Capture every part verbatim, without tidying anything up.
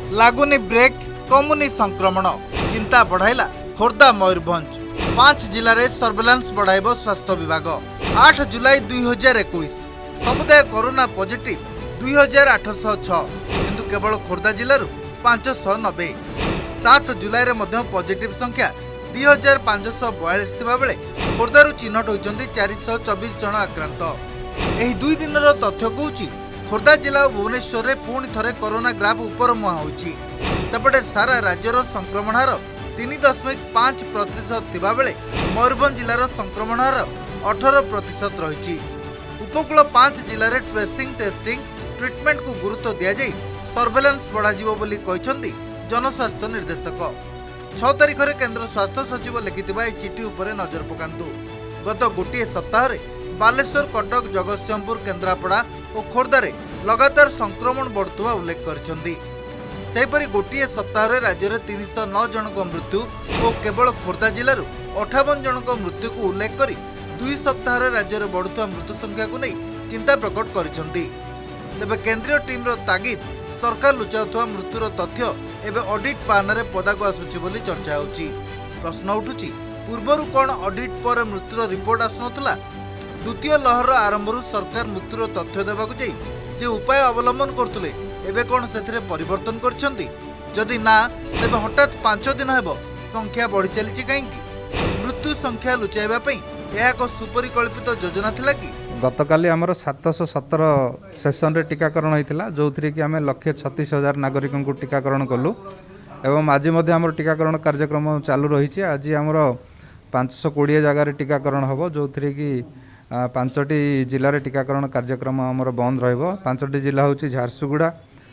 लागुनी break कमुनी संक्रमण चिंता बढ़ाइला खोर्धा मयूरभंज पांच जिले में सर्वेलांस बढ़ाइब स्वास्थ्य विभाग। आठ जुलाई दुई हजार एक समुदाय कोरोना पॉजिटिव दुई हजार आठश छु केवल खोर्धा जिलूर पांचश नबे। सात जुलाई में पॉजिटिव संख्या दुई हजार पांचश बयालीस बेले खोर्धारू चिन्हट होती चारिश चौबीस जन आक्रांत। यह दुई दिन तथ्य कहूँ खोर्धा जिला और भुवनेश्वर में पुणी थे कोरोना ग्राफ उपर मुहां होती। सेपटे सारा राज्यर संक्रमण हार तीन दशमिक पांच प्रतिशत थिबा बेले मयूरभंज जिलार संक्रमण हार अठारह प्रतिशत रही। उपकूल पांच जिले में ट्रेसिंग टेस्टिंग ट्रिटमेंट को गुरुत्व दि जाए सर्वेलांस बढ़ाଯିबो बोली कहते जनस्वास्थ्य निर्देशक। छह तारिख में केंद्र स्वास्थ्य सचिव लिखिथिबा ए चिठी उपरे नजर पकांतु। गत गोटे सप्ताह बालेश्वर कटक जगतसिंहपुर केन्द्रापड़ा और खोर्धारे लगातार संक्रमण बढ़ुवा उल्लेख करछन्ती। सेहीपरि गोटे सप्ताह राज्य में तीन सौ नौ जन मृत्यु और केवल खोर्धा जिलूर अठावन जन मृत्यु को उल्लेख कर दुई सप्ताह राज्य में बढ़ुवा मृत्यु संख्या को नहीं चिंता प्रकट करछन्ती। तेबे केंद्रीय टीम तागिद सरकार लुचाउथवा मृत्युर तथ्य एवं ऑडिट पाहनारे पदाक आसुची बोली चर्चा होची। प्रश्न उठुची पूर्वर कौन ऑडिट पर मृत्युर रिपोर्ट आसुनथला? द्वितीय लहर आरंभरू सरकार मृत्युर तथ्य देबाकु जाई जे उपाय अवलंबन करतुले एबे कौन सेथिरे परिवर्तन करछन्ती? जदि ना तेबे हठात पांच दिन हेबो संख्या बढ़ी चलीची काहेकि? मृत्यु संख्या लुचाइबा पई यह एक सुपरिकल्पित योजना थिला कि? गतकाली आमर सातश सतर सेसन रे टीकाकरण होता जो थी कि आम लक्षे छत्तीस हजार नागरिकों को टीकाकरण कलु एवं आज आम टीकाकरण कार्यक्रम चालू रही। आज आमर पांचश कोड़े जगार टीकाकरण हम जो थी कि पांचटी जिले में टीकाकरण कार्यक्रम आमर बंद रचटी जिला हूँ झारसुगुड़ा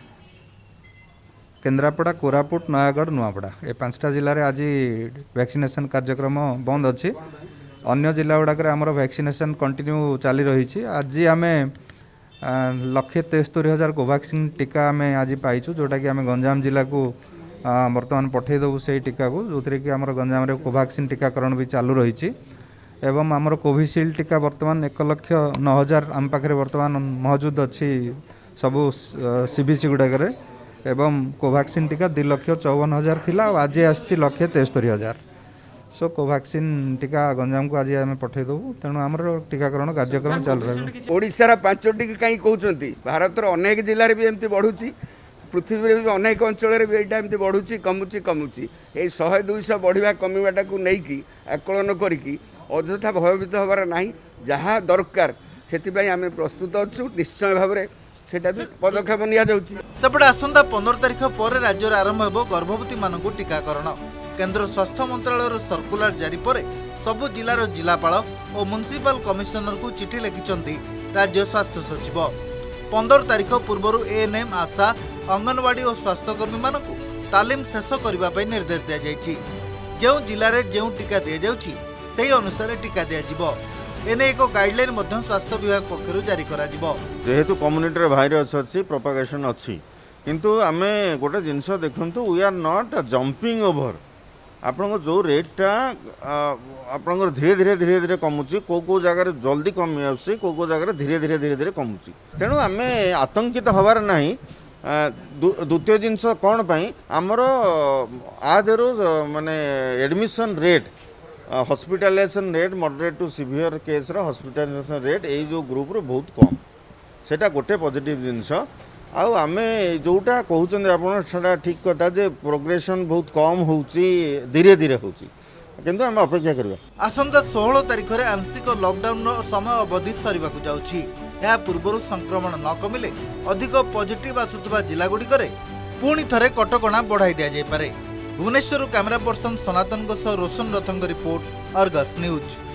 केन्द्रापड़ा कोरापुट नयागढ़ नुआपड़ा ये पांचटा जिले में आज वैक्सीनेशन कार्यक्रम बंद अच्छी। अन्य जिला गुड़ाक आमर वैक्सीनेशन कंटिन्यू चली रही। आज आम लक्षे तेस्तरी हजार कोवैक्सीन टीका आम आज पाइचु जोटा कि आम गंजाम जिला को बर्तमान पठेदेबू से टीका को जो थी कि आम गंजाम रे कोवैक्सीन टीकाकरण भी चालू रही। एवं आमर कोविशील्ड टीका बर्तमान एक लक्ष नौ हजार आम पाखे बर्तमान मौजूद अच्छी सबू सीबीसी गुड़ाक एवं कोवैक्सीन टीका दु लक्ष चौवन हजार थिला आज आसी लक्षे तेस्तरी हजार। सो कोवैक्सीन टीका गंजाम को आज आम पठेदेबू तेणु आम टीकाकरण कार्यक्रम चालू रहा। ओडिशार पांचटी कहीं कहते भारतर अनेक जिले भी एमती बढ़ुची पृथ्वी में भी अनेक अंचल भी यहाँ एमती बढ़ुची कमुची कमुची ये शहे दुईश बढ़िया कमिबाटा को लेकिन आकलन करी अଯଥା भयभीत हबार ना जहाँ दरकार से आम प्रस्तुत अच्छु निश्चय भाव में सेटा भी पदक्षेप निया जाउची। सेपटे आसंता पंद्रह तारिख पर राज्य में आरंभ हो गर्भवती मानक टीकाकरण। केंद्र स्वास्थ्य मंत्रालय सर्कुलर जारी पर सबु जिलार जिलापाल और म्युनिसिपल कमिशनर को चिठी लिखिंट राज्य स्वास्थ्य सचिव। पंद्रह तारिख पूर्व एएनएम आशा अंगनवाड़ी और स्वास्थ्यकर्मी मानक तालीम शेष करने निर्देश दी जाएगी। जो जिले में जो टीका दि जाउछि सेही अनुसार टीका दिया एने एक गाइडलाइन मध्य स्वास्थ्य विभाग पक्षरु जारी करा जिवो। जेहेतु कम्युनिटी भाइरस अच्छी प्रोपागेशन अच्छी किंतु आमे गोटे जिनस देखंतु we are not jumping over आपन जो रेटटा आपन धीरे धीरे धीरे धीरे कमुची को को जगह जल्दी कमी आसी को को जगह धीरे धीरे धीरे धीरे कमुची तेणु आमे आतंकित हबार नहीं। द्वितीय जिनस कौन पाई आमर आदेरो माने admission rate hospitalisation rate moderate to severe case रो हॉस्पिटलाइजेशन रेट यही जो ग्रुप रो बहुत कम सेटा गोटे पॉजिटिव जिनस आउ आमे जोटा कहउछन आपण सेटा ठीक कथा जे प्रोग्रेशन बहुत कम होउची धीरे धीरे होउची किंतु आमे अपेक्षा करबा। आसंता सोलह तारिख रे आंशिक लॉकडाउन रो समय अवधि सरीबाकू जाउची। या पूर्वरु संक्रमण न कमिले अधिक पॉजिटिव आसुतबा जिला गुडी करे पुणी थरे कटकणा बढ़ाई दिया जाय पारे। भुवनेश्वर कैमरा पर्सन सनातन रोशन रथंग रिपोर्ट अर्गस न्यूज।